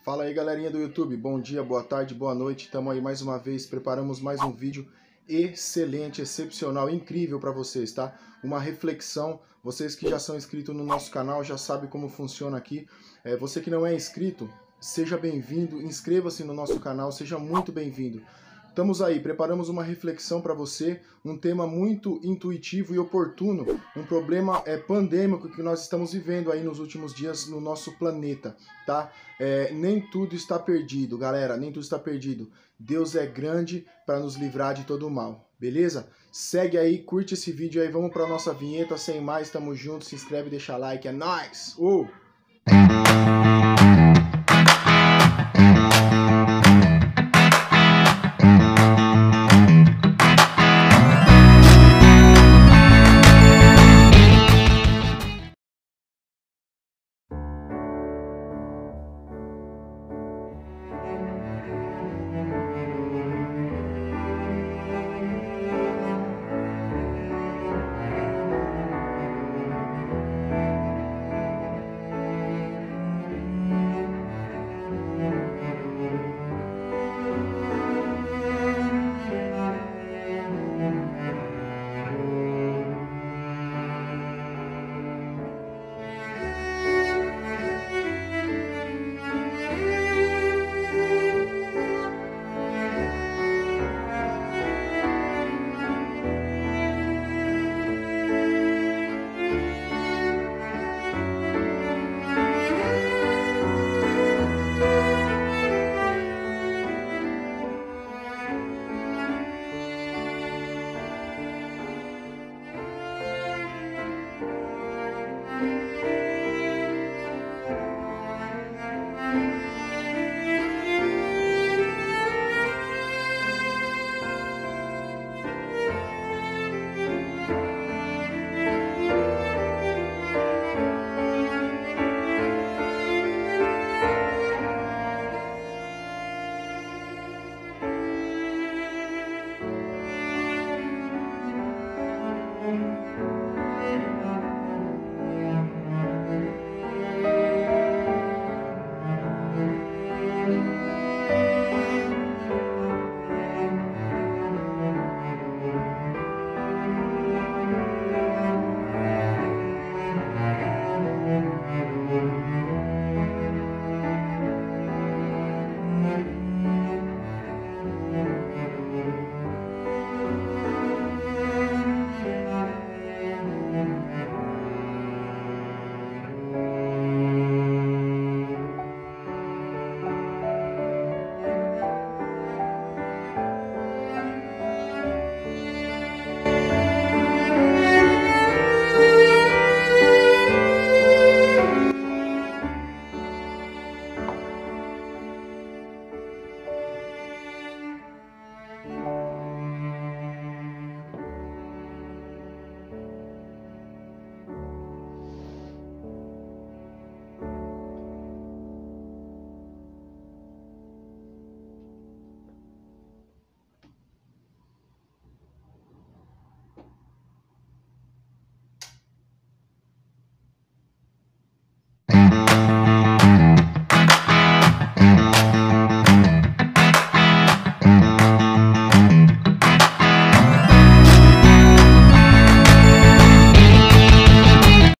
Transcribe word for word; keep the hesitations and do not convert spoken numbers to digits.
Fala aí, galerinha do YouTube, bom dia, boa tarde, boa noite, estamos aí mais uma vez, preparamos mais um vídeo excelente, excepcional, incrível para vocês, tá? Uma reflexão, vocês que já são inscritos no nosso canal já sabem como funciona aqui, é, você que não é inscrito, seja bem-vindo, inscreva-se no nosso canal, seja muito bem-vindo. Estamos aí, preparamos uma reflexão para você, um tema muito intuitivo e oportuno, um problema é, pandêmico que nós estamos vivendo aí nos últimos dias no nosso planeta, tá? É, nem tudo está perdido, galera, nem tudo está perdido. Deus é grande para nos livrar de todo o mal, beleza? Segue aí, curte esse vídeo aí, vamos para nossa vinheta, sem mais, tamo junto, se inscreve, deixa like, é nóis! Uh!